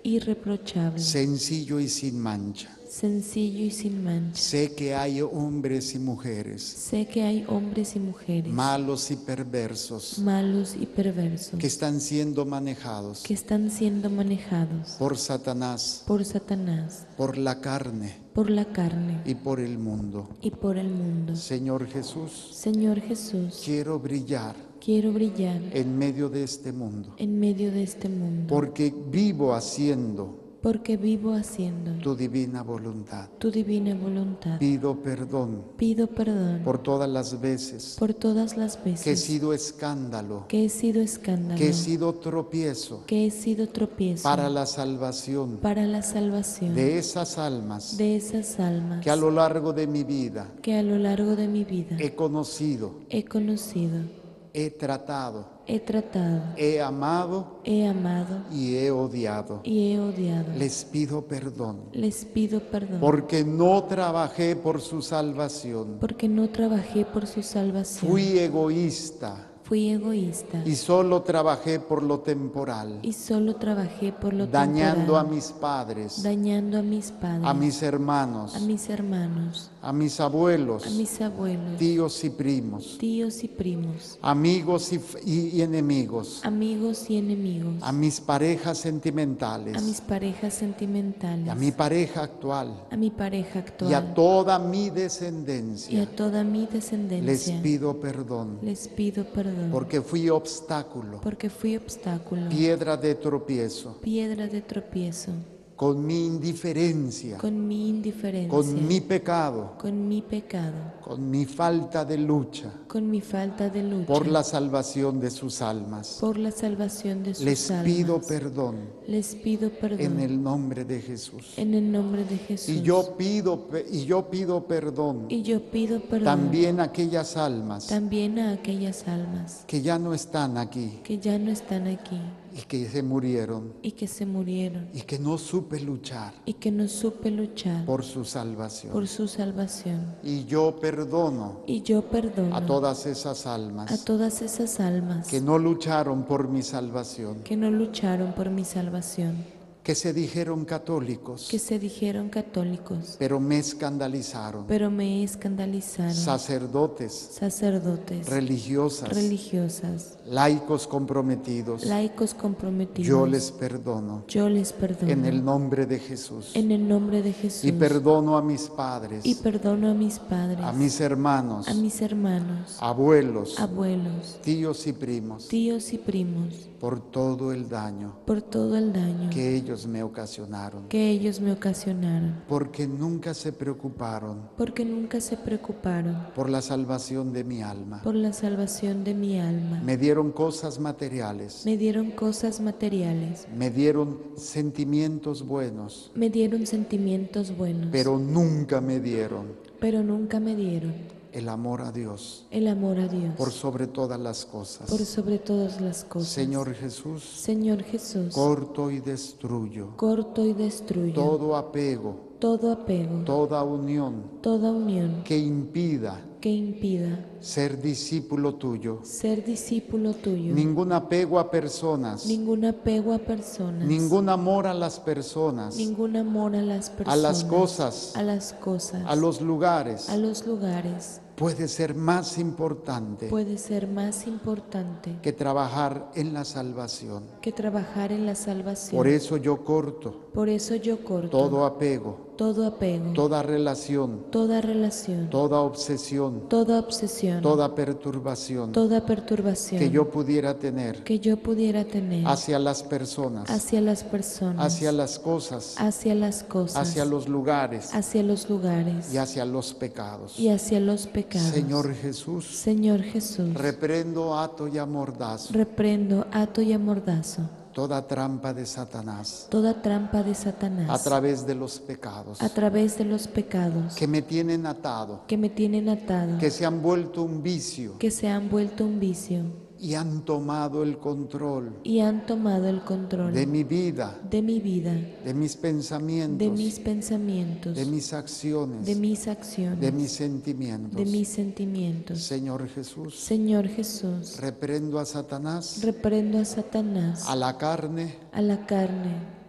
S2: irreprochable,
S3: sencillo y sin mancha.
S2: sencillo y sin mancha.
S3: Sé que hay hombres y mujeres,
S2: Sé que hay hombres y mujeres,
S3: malos y perversos,
S2: malos y perversos,
S3: que están siendo manejados
S2: que están siendo manejados
S3: por Satanás,
S2: por Satanás,
S3: por la carne
S2: por la carne
S3: y por el mundo.
S2: y por el mundo.
S3: Señor Jesús,
S2: Señor Jesús,
S3: quiero brillar
S2: quiero brillar
S3: en medio de este mundo,
S2: en medio de este mundo,
S3: porque vivo haciendo
S2: porque vivo haciendo
S3: tu divina voluntad.
S2: tu divina voluntad.
S3: Pido perdón
S2: Pido perdón
S3: por todas las veces
S2: por todas las
S3: que he
S2: veces
S3: sido escándalo,
S2: que he sido escándalo,
S3: que he sido tropiezo
S2: que he sido tropiezo
S3: para la salvación
S2: para la salvación
S3: de esas almas
S2: de esas almas
S3: que a lo largo de mi vida
S2: que a lo largo de mi vida
S3: he conocido,
S2: he conocido,
S3: he tratado,
S2: he tratado,
S3: he amado
S2: he amado
S3: y he odiado.
S2: y he odiado.
S3: Les pido perdón
S2: Les pido perdón
S3: porque no trabajé por su salvación.
S2: porque no trabajé por su salvación.
S3: Fui egoísta
S2: Fui egoísta
S3: y solo trabajé por lo temporal,
S2: y solo trabajé por lo
S3: dañando a
S2: temporal,
S3: mis padres,
S2: dañando a mis padres,
S3: a mis hermanos,
S2: a mis hermanos,
S3: a mis abuelos,
S2: a mis abuelos,
S3: tíos y primos,
S2: tíos y primos,
S3: amigos y, f- y- y enemigos,
S2: amigos y enemigos,
S3: a mis parejas
S2: a
S3: sentimentales,
S2: mis parejas sentimentales,
S3: a mi pareja actual
S2: a mi pareja actual
S3: y a toda mi
S2: y a
S3: descendencia.
S2: toda mi
S3: Les
S2: descendencia.
S3: pido perdón
S2: Les pido perdón
S3: porque fui obstáculo,
S2: porque fui obstáculo,
S3: piedra de tropiezo,
S2: piedra de tropiezo,
S3: con mi indiferencia,
S2: con mi indiferencia,
S3: con mi pecado,
S2: con mi pecado,
S3: con mi falta de lucha
S2: con mi falta de lucha
S3: por la salvación de sus almas.
S2: por la salvación de sus
S3: Les
S2: almas.
S3: pido perdón
S2: Les pido perdón
S3: en el nombre de Jesús.
S2: en el nombre de Jesús.
S3: Y yo pido pe- y yo pido perdón
S2: Y yo pido perdón
S3: también a aquellas almas
S2: también a aquellas almas
S3: que ya no están aquí
S2: que ya no están aquí
S3: y que se murieron
S2: y que se murieron
S3: y que no supe luchar
S2: y que no supe luchar
S3: por su salvación.
S2: por su salvación.
S3: Y yo perdono
S2: Y yo perdono
S3: a todas esas
S2: a
S3: almas
S2: todas esas almas
S3: que no lucharon por mi salvación,
S2: que no lucharon por mi salvación,
S3: que se dijeron católicos,
S2: que se dijeron católicos,
S3: pero me escandalizaron,
S2: pero me escandalizaron,
S3: sacerdotes,
S2: sacerdotes,
S3: religiosas,
S2: religiosas,
S3: laicos comprometidos.
S2: laicos comprometidos.
S3: Yo les perdono
S2: Yo les perdono
S3: en el nombre de Jesús.
S2: en el nombre de Jesús.
S3: Y perdono a mis padres,
S2: Y perdono a mis padres,
S3: a mis hermanos,
S2: a mis hermanos,
S3: abuelos,
S2: abuelos,
S3: tíos y primos,
S2: tíos y primos,
S3: por todo el daño
S2: por todo el daño
S3: que ellos me ocasionaron,
S2: que ellos me ocasionaron,
S3: porque nunca se preocuparon
S2: porque nunca se preocuparon
S3: por la salvación de mi alma.
S2: por la salvación de mi alma.
S3: Me dieron cosas materiales,
S2: Me dieron cosas materiales,
S3: me dieron sentimientos buenos,
S2: me dieron sentimientos buenos,
S3: pero nunca me dieron
S2: pero nunca me dieron
S3: el amor a Dios
S2: el amor a Dios
S3: por sobre todas las
S2: por
S3: cosas.
S2: sobre todas las cosas.
S3: Señor Jesús,
S2: Señor Jesús,
S3: corto y destruyo
S2: corto y destruyo
S3: todo apego,
S2: todo apego,
S3: toda unión
S2: toda unión
S3: que impida
S2: que impida
S3: ser discípulo tuyo,
S2: ser discípulo tuyo,
S3: ningún apego a personas,
S2: ningún apego a personas,
S3: ningún amor a las personas,
S2: ningún amor a las personas,
S3: a las cosas,
S2: a las cosas,
S3: a los lugares,
S2: a los lugares,
S3: puede ser más importante
S2: puede ser más importante
S3: que trabajar en la salvación.
S2: que trabajar en la salvación.
S3: Por eso yo corto
S2: Por eso yo corto
S3: todo apego,
S2: todo apego,
S3: toda relación,
S2: toda relación,
S3: toda obsesión,
S2: toda obsesión,
S3: toda perturbación
S2: toda perturbación
S3: que yo pudiera tener
S2: que yo pudiera tener
S3: hacia las personas,
S2: hacia las personas,
S3: hacia las cosas,
S2: hacia las cosas,
S3: hacia los lugares
S2: hacia los lugares
S3: y hacia los pecados.
S2: y hacia los pecados.
S3: Señor Jesús,
S2: Señor Jesús,
S3: reprendo, ato y amordazo
S2: reprendo, ato y amordazo
S3: toda trampa de Satanás
S2: toda trampa de Satanás
S3: a través de los pecados
S2: a través de los pecados
S3: que me tienen atado,
S2: que me tienen atado,
S3: que se han vuelto un vicio
S2: que se han vuelto un vicio
S3: y han tomado el control
S2: y han tomado el control
S3: de mi vida,
S2: de mi vida,
S3: de mis pensamientos,
S2: de mis pensamientos,
S3: de mis acciones,
S2: de mis acciones,
S3: de mis sentimientos.
S2: de mis sentimientos.
S3: Señor Jesús,
S2: Señor Jesús,
S3: reprendo a Satanás,
S2: reprendo a Satanás,
S3: a la carne
S2: a la carne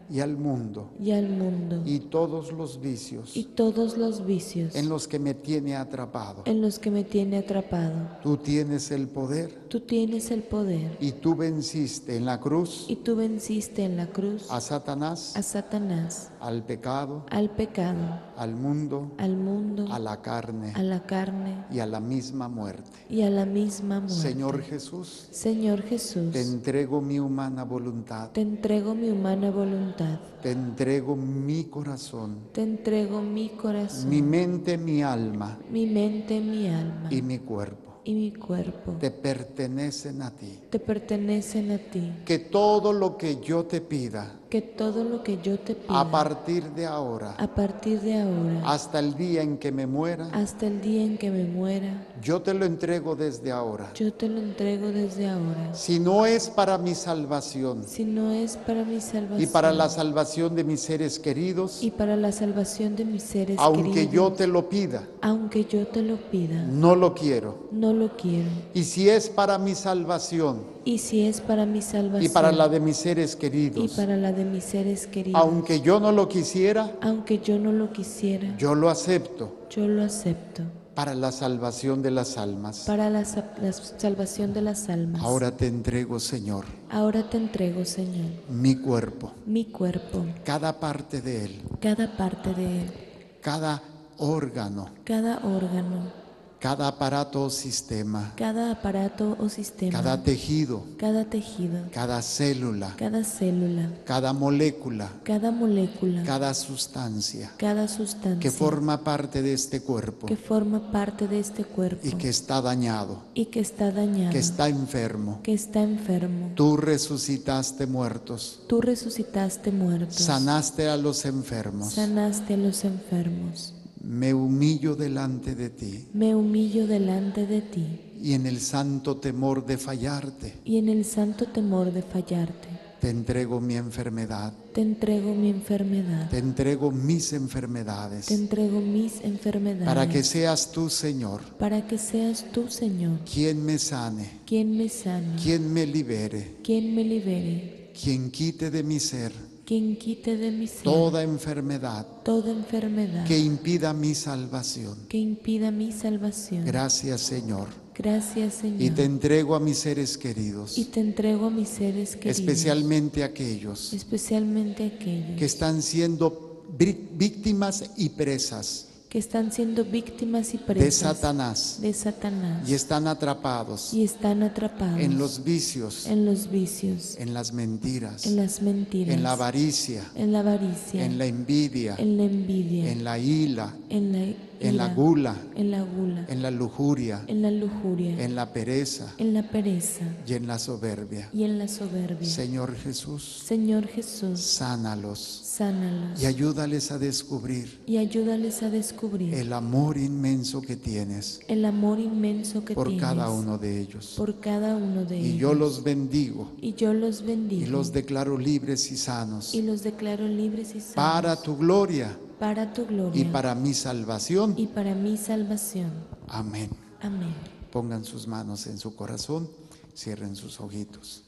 S3: y al mundo
S2: y al mundo
S3: y todos los vicios
S2: y todos los vicios
S3: en los que me tiene atrapado.
S2: en los que me tiene atrapado.
S3: Tú tienes el poder
S2: Tú tienes el poder
S3: y tú venciste en la cruz
S2: y tú venciste en la cruz
S3: a Satanás,
S2: a Satanás,
S3: al pecado,
S2: al pecado,
S3: al mundo,
S2: al mundo,
S3: a la carne
S2: a la carne
S3: y a la misma muerte.
S2: y a la misma muerte.
S3: Señor Jesús,
S2: Señor Jesús,
S3: te entrego mi humana voluntad,
S2: te entrego mi humana voluntad,
S3: te entrego mi corazón,
S2: te entrego mi corazón,
S3: mi mente, mi alma
S2: mi mente, mi alma
S3: y mi cuerpo.
S2: y mi cuerpo.
S3: Te pertenecen a ti.
S2: Te pertenecen a ti.
S3: Que todo lo que yo te pida
S2: Que todo lo que yo te pida
S3: a partir de ahora,
S2: a partir de ahora
S3: hasta el día en que me muera,
S2: hasta el día en que me muera,
S3: yo te lo entrego desde ahora.
S2: yo te lo entrego desde ahora.
S3: Si no es para mi salvación
S2: Si no es para mi salvación
S3: y para la salvación de mis seres queridos,
S2: y para la salvación de mis seres
S3: aunque
S2: queridos,
S3: yo te lo pida,
S2: aunque yo te lo pida,
S3: no lo quiero.
S2: no lo quiero.
S3: Y si es para mi salvación
S2: Y si es para mi salvación
S3: y para la de mis seres
S2: y
S3: queridos,
S2: para la de mis seres queridos,
S3: aunque yo no lo quisiera,
S2: aunque yo no lo quisiera,
S3: yo lo acepto
S2: yo lo acepto
S3: para la salvación de las almas.
S2: para la, sa- la salvación de las almas.
S3: Ahora te entrego, Señor,
S2: Ahora te entrego, Señor,
S3: mi cuerpo,
S2: mi cuerpo,
S3: cada parte de él,
S2: cada parte de él,
S3: cada órgano,
S2: cada órgano,
S3: cada aparato o sistema,
S2: cada aparato o sistema,
S3: cada tejido,
S2: cada tejido,
S3: cada célula,
S2: cada célula,
S3: cada molécula,
S2: cada molécula,
S3: cada sustancia
S2: cada sustancia
S3: que forma parte de este cuerpo
S2: que forma parte de este cuerpo
S3: y que está dañado,
S2: y que está dañado,
S3: que está enfermo.
S2: que está enfermo.
S3: Tú resucitaste muertos,
S2: Tú resucitaste muertos,
S3: sanaste a los enfermos.
S2: sanaste a los enfermos.
S3: Me humillo delante de ti
S2: Me humillo delante de ti
S3: y en el santo temor de fallarte
S2: y en el santo temor de fallarte
S3: te entrego mi enfermedad,
S2: te entrego mi enfermedad,
S3: te entrego mis
S2: te
S3: enfermedades,
S2: entrego mis enfermedades,
S3: para que seas tú, Señor,
S2: para que seas tú, Señor,
S3: quien me sane,
S2: quien me sane,
S3: quien me libere,
S2: quien me libere,
S3: quien quite de mi ser
S2: quien quite de mi ser
S3: toda enfermedad
S2: toda enfermedad
S3: que impida mi salvación.
S2: que impida mi salvación.
S3: Gracias, Señor.
S2: Gracias, Señor.
S3: Y te entrego a mis seres queridos,
S2: Y te entrego a mis seres queridos,
S3: especialmente aquellos
S2: especialmente aquellos
S3: que están siendo vi- víctimas y presas
S2: que están siendo víctimas y
S3: de
S2: presas
S3: Satanás
S2: de Satanás
S3: y están atrapados
S2: y están atrapados
S3: en los vicios,
S2: en los vicios,
S3: en las mentiras,
S2: en las mentiras,
S3: en la avaricia,
S2: en la avaricia,
S3: en la envidia,
S2: en la envidia,
S3: en la ila,
S2: en la
S3: en la
S2: ira,
S3: gula,
S2: en la gula,
S3: en la lujuria,
S2: en la lujuria,
S3: en la pereza
S2: en la pereza
S3: y en la soberbia.
S2: y en la soberbia.
S3: Señor Jesús,
S2: Señor Jesús,
S3: sánalos
S2: sánalos
S3: y ayúdales a descubrir
S2: y ayúdales a descubrir
S3: el amor inmenso que tienes
S2: el amor inmenso que
S3: por
S2: tienes
S3: cada uno de ellos.
S2: por cada uno de ellos.
S3: Y yo los bendigo
S2: Y yo los bendigo
S3: y los declaro libres y sanos
S2: y los declaro libres y sanos
S3: para tu gloria
S2: para tu gloria
S3: y para mi salvación.
S2: y para mi salvación.
S3: Amén.
S2: Amén.
S3: Pongan sus manos en su corazón, cierren sus ojitos.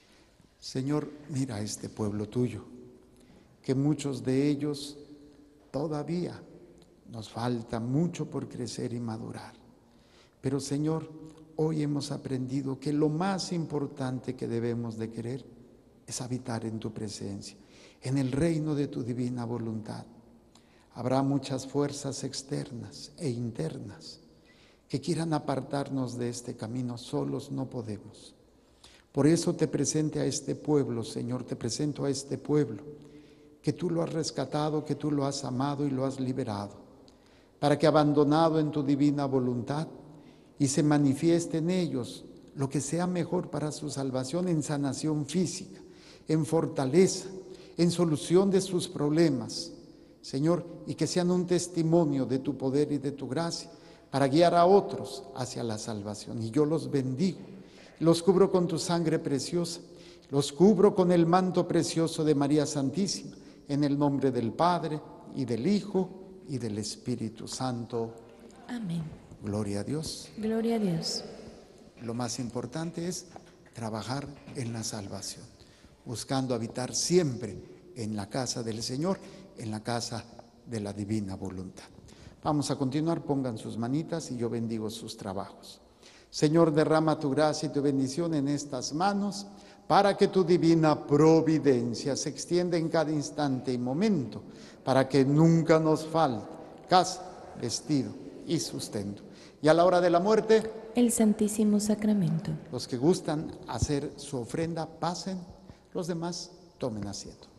S3: Señor, mira a este pueblo tuyo, que muchos de ellos todavía nos falta mucho por crecer y madurar. Pero Señor, hoy hemos aprendido que lo más importante que debemos de querer es habitar en tu presencia, en el reino de tu divina voluntad. Habrá muchas fuerzas externas e internas que quieran apartarnos de este camino. Solos no podemos. Por eso te presento a este pueblo, Señor, te presento a este pueblo, que tú lo has rescatado, que tú lo has amado y lo has liberado, para que abandonado en tu divina voluntad y se manifieste en ellos lo que sea mejor para su salvación, en sanación física, en fortaleza, en solución de sus problemas, Señor, y que sean un testimonio de tu poder y de tu gracia para guiar a otros hacia la salvación. Y yo los bendigo, los cubro con tu sangre preciosa, los cubro con el manto precioso de María Santísima, en el nombre del Padre, y del Hijo, y del Espíritu Santo.
S2: Amén.
S3: Gloria a Dios.
S2: Gloria a Dios.
S3: Lo más importante es trabajar en la salvación, buscando habitar siempre en la casa del Señor, en la casa de la divina voluntad. Vamos a continuar, pongan sus manitas y yo bendigo sus trabajos. Señor, derrama tu gracia y tu bendición en estas manos para que tu divina providencia se extienda en cada instante y momento, para que nunca nos falte casa, vestido y sustento. Y a la hora de la muerte,
S2: el Santísimo Sacramento.
S3: los que gustan hacer su ofrenda, pasen, los demás tomen asiento.